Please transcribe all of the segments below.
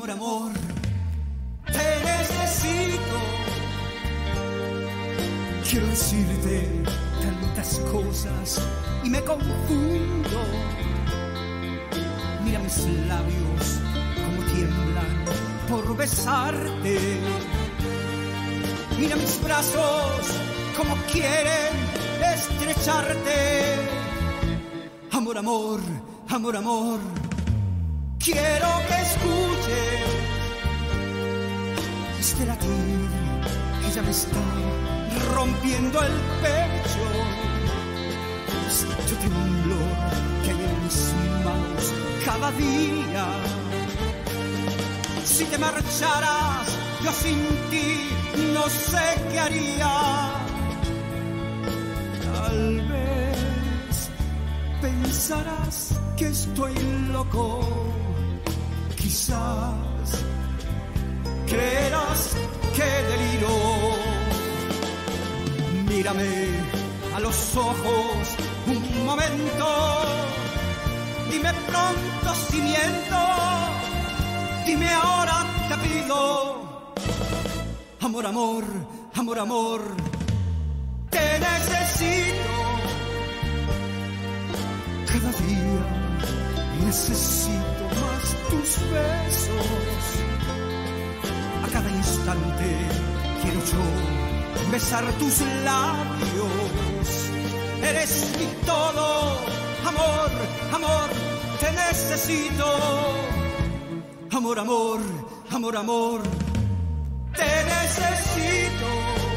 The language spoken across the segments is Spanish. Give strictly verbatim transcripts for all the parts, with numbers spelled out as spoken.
amor, amor, te necesito. Quiero decirte tantas cosas y me confundo. Mira mis labios como tiemblan por besarte. Mira mis brazos como quieren estrecharte. Amor, amor, amor, amor, quiero que escuches este latir que ya me está rompiendo el pecho. Este temblor que hay en mis manos cada día. Si te marcharas, yo sin ti no sé qué haría. Tal vez pensarás que estoy loco, quizás creerás que deliro. Mírame a los ojos un momento, dime pronto si miento, dime ahora te pido. Amor, amor, amor, amor, te necesito. Cada día necesito más tus besos. A cada instante quiero yo besar tus labios. Eres mi todo, amor, amor, te necesito. Amor, amor, amor, amor, te necesito.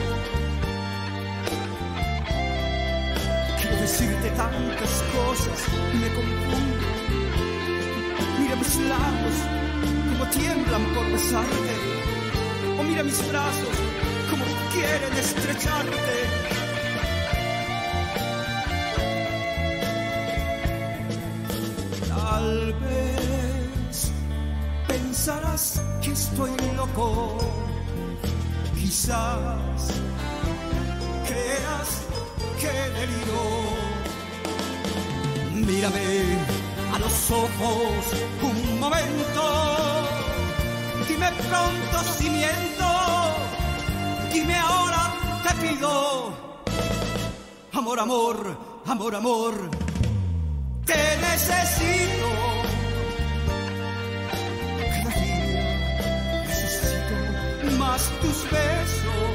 Quiero decirte tantas cosas y me confundo. Mira mis labios como tiemblan por besarte. O mira mis brazos como quieren estrecharte. Tal vez pensarás que estoy loco, quizás creas que deliro. Mírame a los ojos un momento, dime pronto si miento, dime ahora te pido. Amor, amor, amor, amor, te necesito. Cada día necesito más tus besos.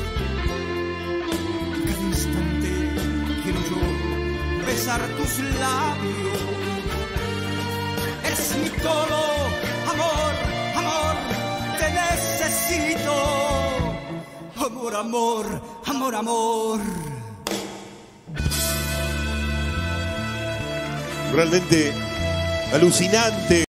Cada instante quiero yo besar tus labios. Eres mi todo, amor, amor, te necesito. Amor, amor, amor, amor. Realmente alucinante.